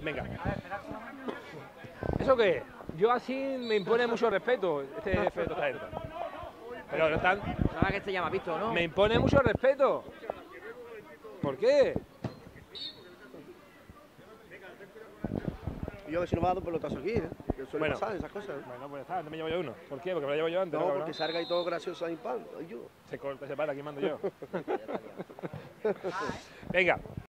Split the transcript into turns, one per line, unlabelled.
venga. ¿Eso qué es? Yo así me impone mucho respeto, este efecto talento. Pero no tan...
Nada que este ya me ha visto, ¿no?
Me impone mucho respeto. ¿Por qué?
Y yo a ver si no me ha dado un pelotazo aquí, ¿eh? Que suele
Bueno.
pasar esas cosas.
Bueno, pues está, antes me llevo yo uno. ¿Por qué? Porque me lo llevo yo antes.
No,
¿no?
porque salga ahí todo gracioso ahí, pan. Yo.
Se corta, se para, aquí mando yo. Venga.